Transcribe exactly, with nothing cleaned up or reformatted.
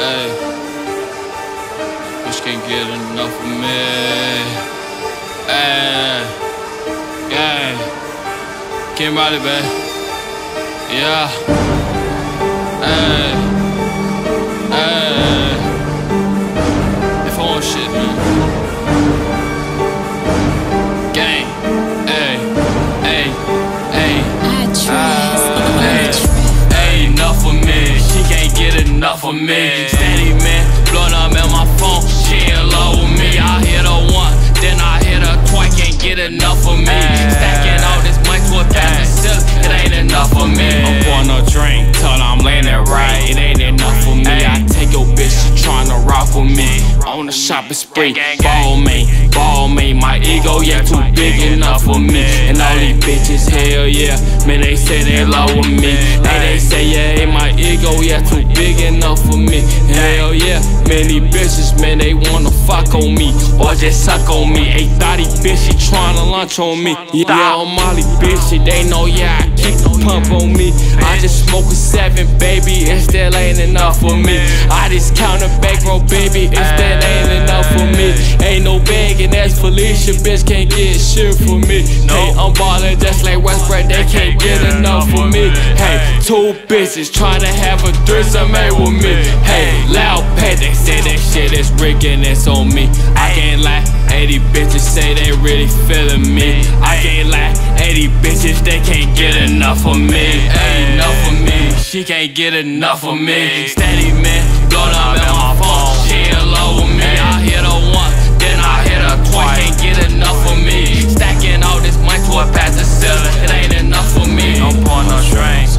Hey, bitch can't get enough of me. Hey, gang, King Riley, babe. Yeah. Hey, hey. If I want shit, man. Gang, hey, hey, hey. Hey, enough of me. She can't get enough of me. Steady, man, blowing up at my phone. She in love with me. I hit her once, then I hit her twice. Can't get enough of me. Stacking all this money to a past the ceiling. It ain't enough of me. I'm pouring no drink till I'm laying it right. It ain't enough for me. I take your bitch, she tryna rock with me. On the shopping spree, ball me, ball me. My ego, yeah, too big enough for me. And all these bitches, hell yeah, man, they say they love with me. Hey, they say, yeah, hey, my ego, yeah, too big enough for me. Hell yeah, man, these bitches, man, they wanna fuck on me or just suck on me. Hey, thotty bitch, she tryna lunch on me. Yeah, on Molly, bitch, they know, yeah, I keep the pump on me. I just smoke a seven, baby, it still ain't enough for me. I just count a bankroll, baby, it still ain't enough for me. Ain't no begging, that's Felicia, bitch can't get shit for me. Hey, I'm ballin' just like Westbrook, they can't get enough for me. Hey, two bitches tryna have a threesome made with me. Hey, loud pet, they say that shit is riggin', it's on me. I can't lie, eighty bitches say they really feelin' me. I can't lie, eighty bitches, they can't get enough of me. Ain't enough of me, she can't get enough of me. Steady, man, blowin' up at my phone. She in love with me. I hit her once, then I hit her twice. Can't get enough of me. Stacking all this money to a past the ceiling. It ain't enough for me. I'm pouring no drink.